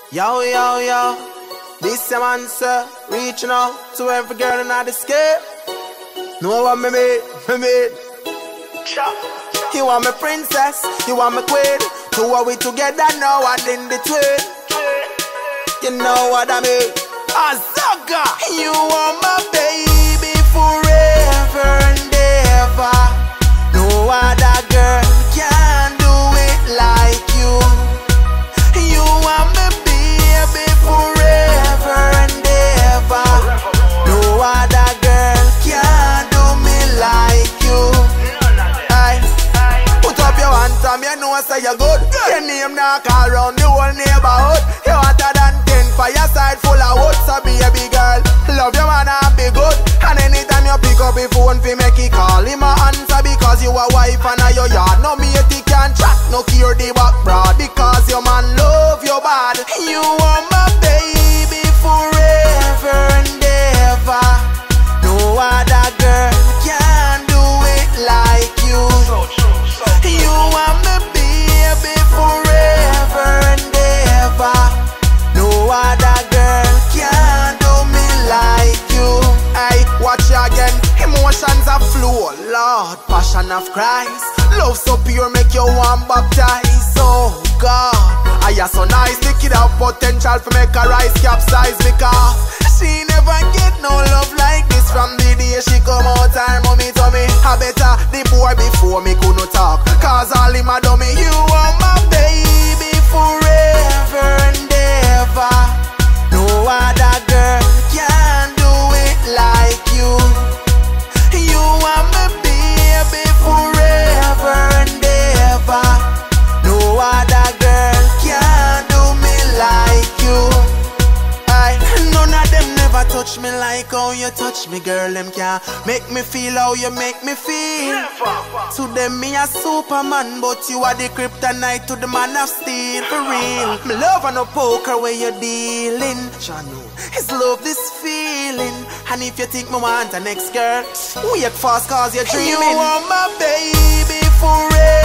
Yo, yo, yo, this your man, sir, reaching out to every girl in the scale. Know what me mean? You want me princess, you want me queen. Two are we together now and in between. You know what I mean? Zagga, you are my baby forever and ever. No other girl can do it like you. You are my baby forever and ever. No other girl can do me like you. Aye. Put up your hands on me, you know I say you're good. Your name now call round the whole neighborhood. You hotter than 10 for your side full of wood. So baby girl, love your man and be good. And anytime you pick up your phone fi make it call him a answer, because you a wife and a your yard. No mate he can track, no cure the back broad, because your man love you bad. You are my baby forever and ever. No other girl can do it like you. You are my baby forever and ever. No other girl can do me like you. Hey, watch you again. Emotions are flow, Lord, passion of Christ. Love so pure make you want baptize. Oh God, I am so nice. The kid have potential for make a rise capsize, because she never get no love like this from the day she come out her mommy to me. I better the boy before me could not talk, cause all him a do me. You are my baby forever and ever. No other girl can do it like you. You are my baby forever and ever. No other girl can do me like you. None of them never touch me like how you touch me, girl. Them can't make me feel how you make me feel. To them me a Superman, but you are the kryptonite to the man of steel. For real, me love and no poker where you're dealing. It's love this feeling. And if you think me want a next girl, wait fast cause you're dreaming. You are my baby forever